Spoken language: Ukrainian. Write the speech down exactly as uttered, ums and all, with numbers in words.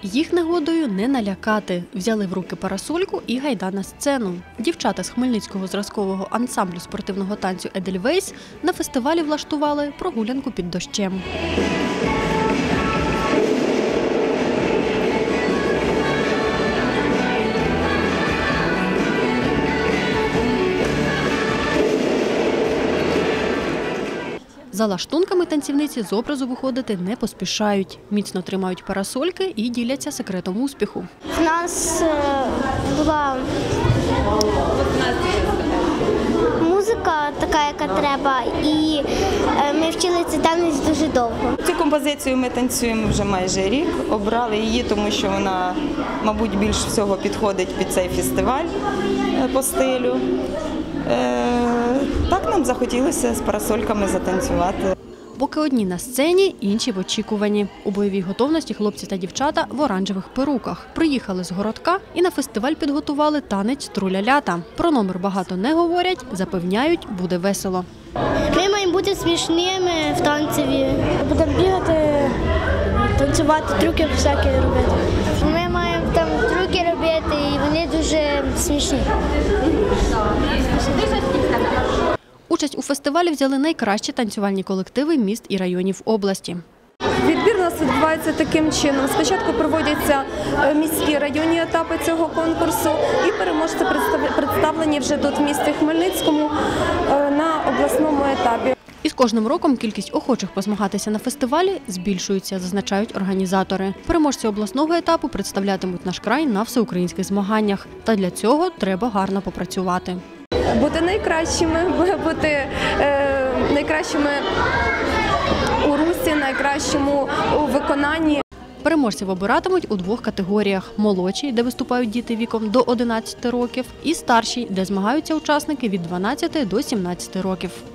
Їх нагодою не налякати. Взяли в руки парасольку і гайда на сцену. Дівчата з Хмельницького зразкового ансамблю спортивного танцю «Едельвейс» на фестивалі влаштували прогулянку під дощем. За лаштунками танцівниці з образу виходити не поспішають. Міцно тримають парасольки і діляться секретом успіху. У нас була музика така, яка треба, і ми вчили цей танець дуже довго. Цю композицію ми танцюємо вже майже рік. Обрали її, тому що вона, мабуть, більш всього підходить під цей фестиваль по стилю. Так нам захотілося з парасольками затанцювати. Поки одні на сцені, інші в очікуванні. У бойовій готовності хлопці та дівчата в оранжевих перуках. Приїхали з городка і на фестиваль підготували танець «Тру-ля-лята». Про номер багато не говорять, запевняють, буде весело. Ми маємо бути смішними в танцеві. Будемо бігати, танцювати, трюки всякі робити. Ми маємо там трюки робити, і вони дуже смішні. Участь у фестивалі взяли найкращі танцювальні колективи міст і районів області. Відбір у нас відбувається таким чином. Спочатку проводяться міські районні етапи цього конкурсу і переможці представлені вже тут в місті Хмельницькому на обласному етапі. І з кожним роком кількість охочих позмагатися на фестивалі збільшується, зазначають організатори. Переможці обласного етапу представлятимуть наш край на всеукраїнських змаганнях. Та для цього треба гарно попрацювати. Бути найкращими, бути е, найкращими у русі, найкращому у виконанні. Переможців обиратимуть у двох категоріях – молодшій, де виступають діти віком до одинадцяти років, і старшій, де змагаються учасники від дванадцяти до сімнадцяти років.